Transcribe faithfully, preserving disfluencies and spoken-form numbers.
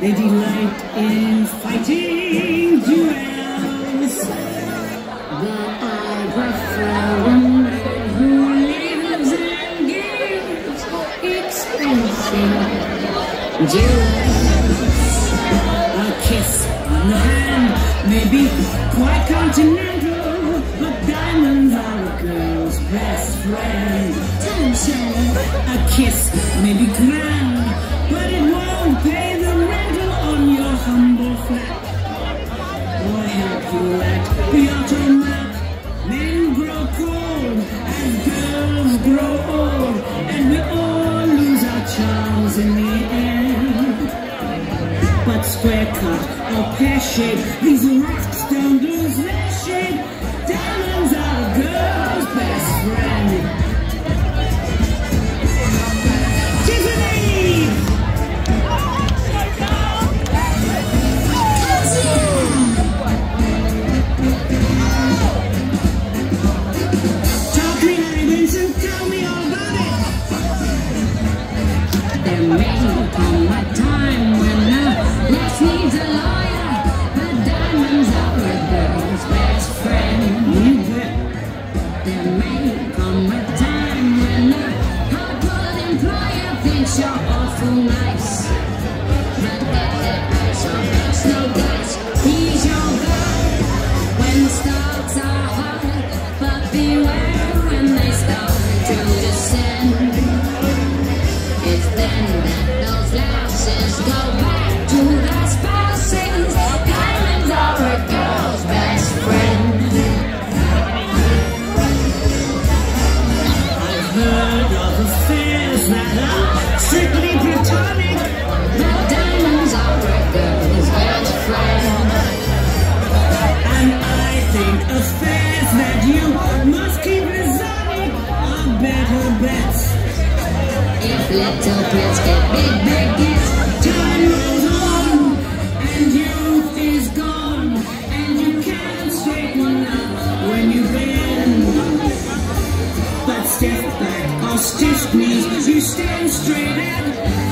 They delight in fighting duels. But I prefer a woman who lives and gives expensive jewels. A kiss on the hand may be quite continental, but diamonds are a girl's best friend. Tension. A kiss may be grand, but it won't pay the rental on your humble flat, or help you at the automat. Men grow cold as girls grow old, and we all lose our charms in the end. But square cut or pear shape, these rocks don't lose their shape. Diamonds are a girl's best friend. You're awful nice, but get that eyes on us, no dice. He's your guy when the stars are high, but beware when they start to descend. It's then that those lashes go back to their spouses. Diamonds are a girl's best friend. I've heard of affairs that are strictly platonic, but diamonds are a girl's best friend. And I think affairs that you must keep platonic are better bets. If little kids get big, big gifts, time rolls on, and youth is gone, and you can't straighten up when you bend. But stiff back or stiff knees, you stand straight and